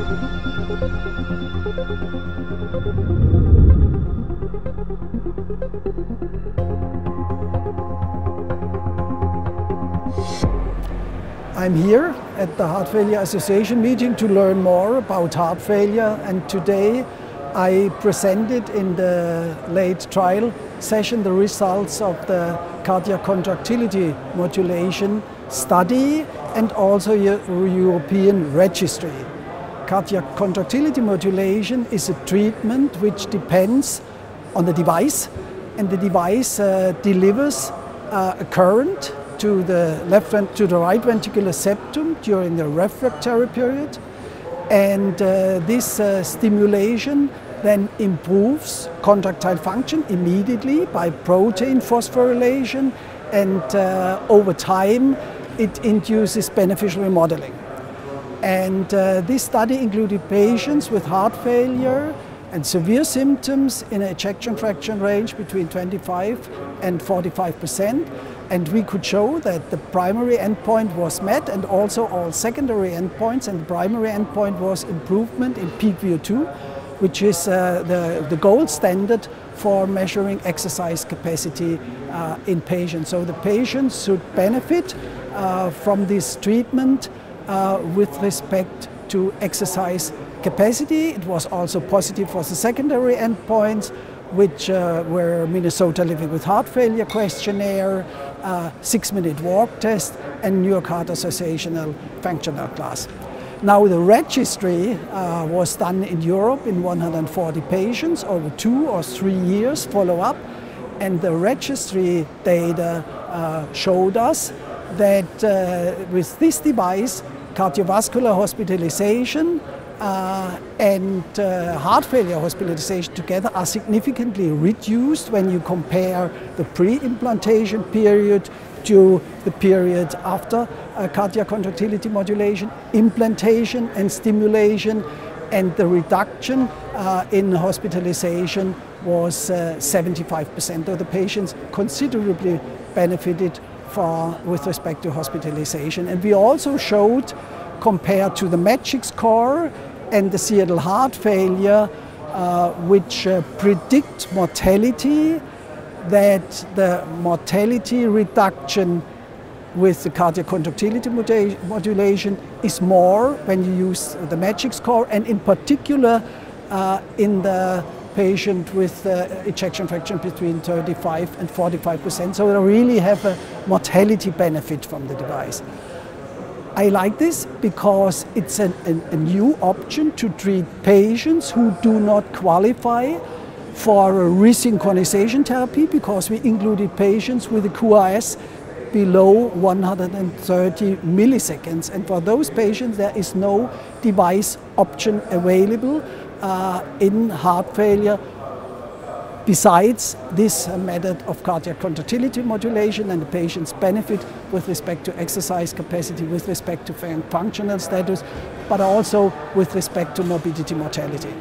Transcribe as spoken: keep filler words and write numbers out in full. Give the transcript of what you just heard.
I'm here at the Heart Failure Association meeting to learn more about heart failure, and today I presented in the late trial session the results of the cardiac contractility modulation study and also a European registry. Cardiac contractility modulation is a treatment which depends on the device, and the device uh, delivers uh, a current to the left to the right ventricular septum during the refractory period, and uh, this uh, stimulation then improves contractile function immediately by protein phosphorylation, and uh, over time it induces beneficial remodeling. And uh, this study included patients with heart failure and severe symptoms in an ejection fraction range between twenty-five and forty-five percent. And we could show that the primary endpoint was met and also all secondary endpoints. And the primary endpoint was improvement in peak V O two, which is uh, the, the gold standard for measuring exercise capacity uh, in patients. So the patients should benefit uh, from this treatment uh, with respect to exercise capacity. It was also positive for the secondary endpoints, which uh, were Minnesota Living with Heart Failure questionnaire, uh, six-minute walk test, and New York Heart Association functional class. Now the registry uh, was done in Europe in one hundred forty patients over two or three years follow-up, and the registry data uh, showed us that uh, with this device, cardiovascular hospitalization Uh, and uh, heart failure hospitalization together are significantly reduced when you compare the pre-implantation period to the period after uh, cardiac contractility modulation, implantation and stimulation, and the reduction uh, in hospitalization was uh, seventy-five percent of the patients considerably benefited for, with respect to hospitalization. And we also showed, compared to the MAGIC score and the Seattle Heart Failure, uh, which uh, predict mortality, that the mortality reduction with the cardiac contractility modulation is more when you use the MAGIC score, and in particular uh, in the patient with uh, ejection fraction between thirty-five and forty-five percent. So they really have a mortality benefit from the device. I like this because it's an, an, a new option to treat patients who do not qualify for a resynchronization therapy, because we included patients with a Q R S below one hundred thirty milliseconds. And for those patients, there is no device option available uh, in heart failure besides this method of cardiac contractility modulation, and the patients benefit with respect to exercise capacity, with respect to functional status, but also with respect to morbidity mortality.